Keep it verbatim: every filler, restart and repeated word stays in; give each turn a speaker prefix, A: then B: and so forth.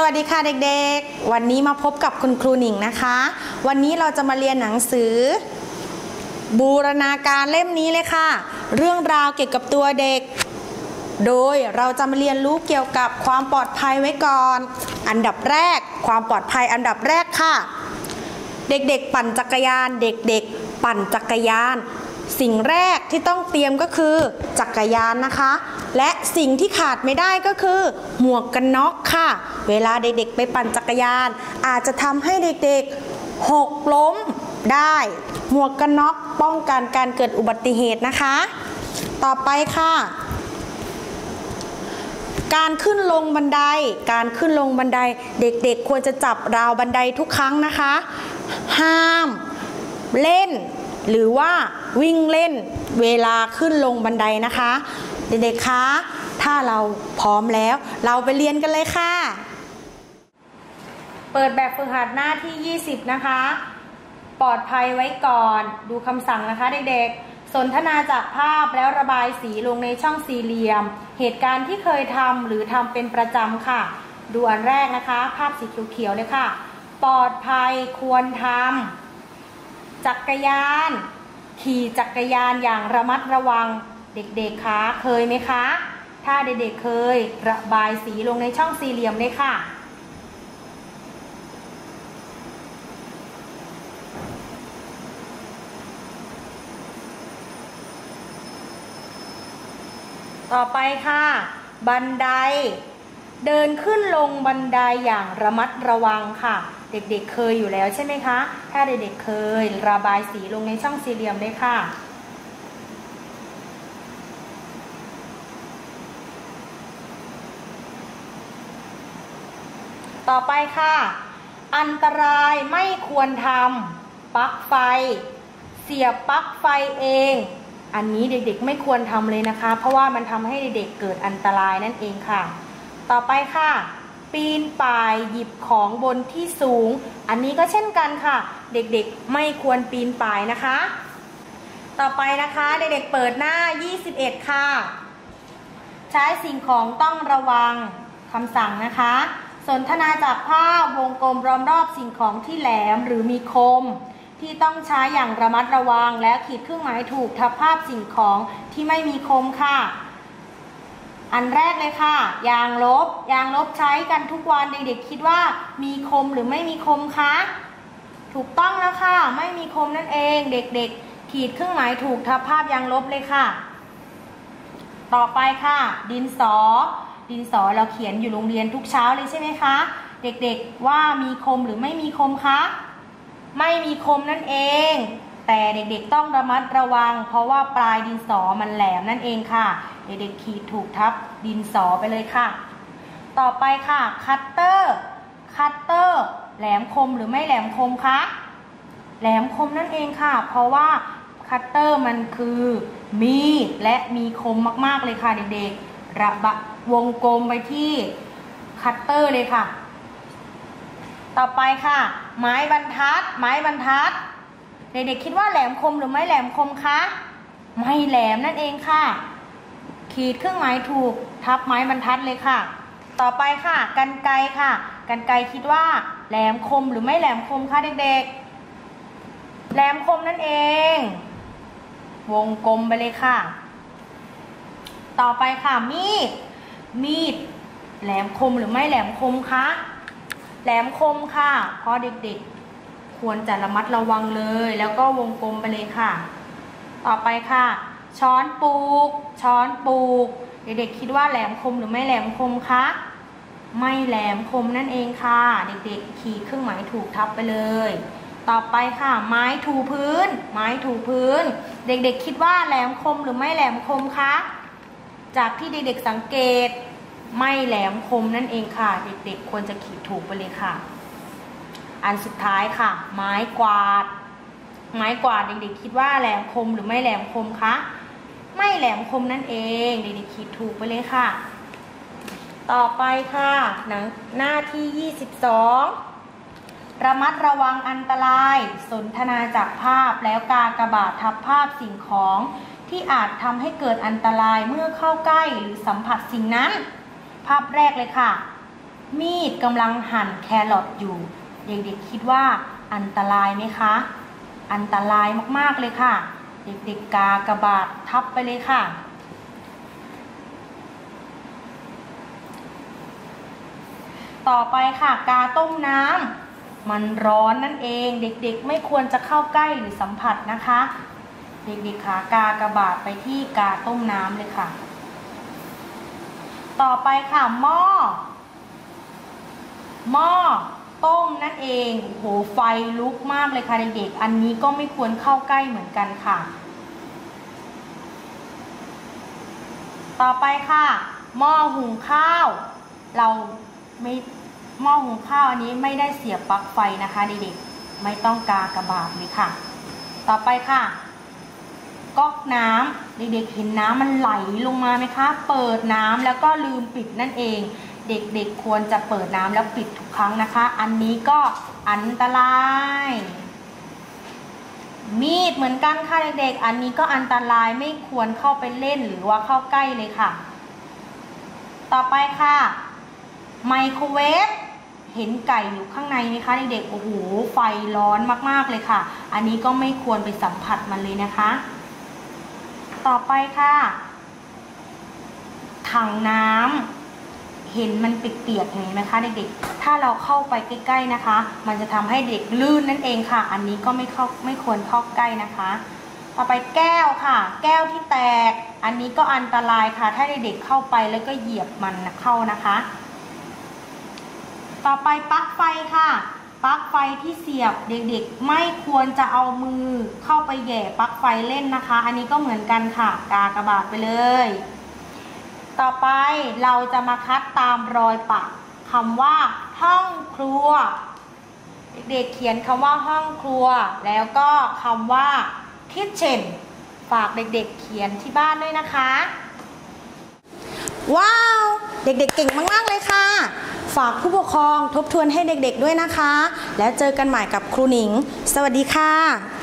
A: วัสดีค่ะเด็กๆวันนี้มาพบกับคุณครูหนิงนะคะวันนี้เราจะมาเรียนหนังสือบูรณาการเล่มนี้เลยค่ะเรื่องราวเกี่ยวกับตัวเด็กโดยเราจะมาเรียนรู้เกี่ยวกับความปลอดภัยไว้ก่อนอันดับแรกความปลอดภัยอันดับแรกค่ะเด็กๆปั่นจักรยานเด็กๆปั่นจักรยานสิ่งแรกที่ต้องเตรียมก็คือจักรยานนะคะและสิ่งที่ขาดไม่ได้ก็คือหมวกกันน็อกค่ะเวลาเด็กๆไปปั่นจักรยานอาจจะทำให้เด็กๆหกล้มได้หมวกกันน็อกป้องกันการเกิดอุบัติเหตุนะคะต่อไปค่ะการขึ้นลงบันไดการขึ้นลงบันไดเด็กๆควรจะจับราวบันไดทุกครั้งนะคะห้ามเล่นหรือว่าวิ่งเล่นเวลาขึ้นลงบันไดนะคะเด็กๆคะถ้าเราพร้อมแล้วเราไปเรียนกันเลยค่ะเปิดแบบฝึกหัดหน้าที่ยี่สิบนะคะปลอดภัยไว้ก่อนดูคำสั่งนะคะเด็กๆสนทนาจากภาพแล้วระบายสีลงในช่องสี่เหลี่ยมเหตุการณ์ที่เคยทำหรือทำเป็นประจำค่ะดูอันแรกนะคะภาพสีเขียวๆเลยค่ะปลอดภัยควรทำจักรยานขี่จักรยานอย่างระมัดระวังเด็กๆคะเคยไหมคะถ้าเด็กๆเคยระบายสีลงในช่องสี่เหลี่ยมเลยค่ะต่อไปค่ะบันไดเดินขึ้นลงบันไดอย่างระมัดระวังค่ะเด็กๆ เ, เคยอยู่แล้วใช่ไหมคะถ้าเด็กๆ เคยระบายสีลงในช่องสี่เหลี่ยมเลยค่ะต่อไปค่ะอันตรายไม่ควรทำปลั๊กไฟเสียบปลั๊กไฟเองอันนี้เด็กๆไม่ควรทำเลยนะคะเพราะว่ามันทำให้เด็กๆเกิดอันตรายนั่นเองค่ะต่อไปค่ะปีนป่ายหยิบของบนที่สูงอันนี้ก็เช่นกันค่ะเด็กๆไม่ควรปีนป่ายนะคะต่อไปนะคะเด็กๆเปิดหน้ายี่สิบเอ็ดค่ะใช้สิ่งของต้องระวังคำสั่งนะคะสนทนาจากภาพวงกลมล้อมรอบสิ่งของที่แหลมหรือมีคมที่ต้องใช้อย่างระมัดระวังและขีดเครื่องหมายถูกทับภาพสิ่งของที่ไม่มีคมค่ะอันแรกเลยค่ะยางลบยางลบใช้กันทุกวันเด็กๆคิดว่ามีคมหรือไม่มีคมคะถูกต้องแล้วค่ะไม่มีคมนั่นเองเด็กๆขีดเครื่องหมายถูกทับภาพยางลบเลยค่ะต่อไปค่ะดินสอดินสอเราเขียนอยู่โรงเรียนทุกเช้าเลยใช่ไหมคะเด็กๆว่ามีคมหรือไม่มีคมคะไม่มีคมนั่นเองแต่เด็กๆต้องระมัดระวังเพราะว่าปลายดินสอมันแหลมนั่นเองค่ะเด็กๆขีดถูกทับดินสอไปเลยค่ะต่อไปค่ะคัตเตอร์คัตเตอร์แหลมคมหรือไม่แหลมคมคะแหลมคมนั่นเองค่ะเพราะว่าคัตเตอร์มันคือมีดและมีคมมากๆเลยค่ะเด็กๆระบะวงกลมไปที่คัตเตอร์เลยค่ะต่อไปค่ะไม้บรรทัดไม้บรรทัดเด็กๆคิดว่าแหลมคมหรือไม่แหลมคมคะไม่แหลมนั่นเองค่ะขีดเครื่องหมายถูกทับไม้บรรทัดเลยค่ะต่อไปค่ะกรรไกรค่ะกรรไกรคิดว่าแหลมคมหรือไม่แหลมคมคะเด็กๆแหลมคมนั่นเองวงกลมไปเลยค่ะต่อไปค่ะมีดมีดแหลมคมหรือไม่แหลมคมคะแหลมคมค่ะเพราะเด็กๆควรจะระมัดระวังเลยแล้วก็วงกลมไปเลยค่ะต่อไปค่ะช้อนปลูกช้อนปลูกเด็กๆคิดว่าแหลมคมหรือไม่แหลมคมคะไม่แหลมคมนั่นเองค่ะเด็กๆขีดเครื่องหมายถูกทับไปเลยต่อไปค่ะไม้ถูพื้นไม้ถูพื้นเด็กๆคิดว่าแหลมคมหรือไม่แหลมคมคะจากที่เด็กๆสังเกตไม่แหลมคมนั่นเองค่ะเด็กๆควรจะขีดถูกไปเลยค่ะอันสุดท้ายค่ะไม้กวาดไม้กวาดเด็กๆคิดว่าแหลมคมหรือไม่แหลมคมคะไม่แหลมคมนั่นเองเด็กๆขีดถูกไปเลยค่ะต่อไปค่ะหนังหน้าที่ยี่สิบสองระมัดระวังอันตรายสนทนาจากภาพแล้วกากบาททับภาพสิ่งของที่อาจทำให้เกิดอันตรายเมื่อเข้าใกล้หรือสัมผัสสิ่งนั้นภาพแรกเลยค่ะมีดกำลังหั่นแครอทอยู่เด็กๆคิดว่าอันตรายไหมคะอันตรายมากๆเลยค่ะเด็กๆกากบาททับไปเลยค่ะต่อไปค่ะกาต้มน้ำมันร้อนนั่นเองเด็กๆไม่ควรจะเข้าใกล้หรือสัมผัสนะคะเด็กๆขากากบาทไปที่กาต้มน้ำเลยค่ะต่อไปค่ะหม้อหม้อต้มนั่นเองโอ้โหไฟลุกมากเลยค่ะเด็กๆอันนี้ก็ไม่ควรเข้าใกล้เหมือนกันค่ะต่อไปค่ะหม้อหุงข้าวเราไม่หม้อหุงข้าวอันนี้ไม่ได้เสียบปลั๊กไฟนะคะเด็กๆไม่ต้องกากบาทเลยค่ะต่อไปค่ะก๊อกน้ำเด็กๆเห็นน้ำมันไหลลงมาไหมคะเปิดน้ำแล้วก็ลืมปิดนั่นเองเด็กๆควรจะเปิดน้ำแล้วปิดทุกครั้งนะคะอันนี้ก็อันตรายมีดเหมือนกันค่ะเด็กๆอันนี้ก็อันตรายไม่ควรเข้าไปเล่นหรือว่าเข้าใกล้เลยค่ะต่อไปค่ะไมโครเวฟเห็นไก่อยู่ข้างในไหมคะเด็กๆโอ้โหไฟร้อนมากๆเลยค่ะอันนี้ก็ไม่ควรไปสัมผัสมันเลยนะคะต่อไปค่ะถังน้ำเห็นมันเปียกๆเห็นไหมคะเด็กๆถ้าเราเข้าไปใกล้ๆนะคะมันจะทำให้เด็กลื่นนั่นเองค่ะอันนี้ก็ไม่เข้าไม่ควรเข้าใกล้นะคะต่อไปแก้วค่ะแก้วที่แตกอันนี้ก็อันตรายค่ะถ้าเด็กๆเข้าไปแล้วก็เหยียบมันเข้านะคะต่อไปปลั๊กไฟค่ะปลั๊กไฟที่เสียบเด็กๆไม่ควรจะเอามือเข้าไปแหย่ปลั๊กไฟเล่นนะคะอันนี้ก็เหมือนกันค่ะกากบาทไปเลยต่อไปเราจะมาคัดตามรอยปะคำว่าห้องครัวเด็กๆเขียนคำว่าห้องครัวแล้วก็คำว่า kitchen ฝากเด็กๆเขียนที่บ้านด้วยนะคะ
B: ว้าวเด็กๆเก่งมากๆเลยค่ะฝากผู้ปกครองทบทวนให้เด็กๆด้วยนะคะแล้วเจอกันใหม่กับครูหนิงสวัสดีค่ะ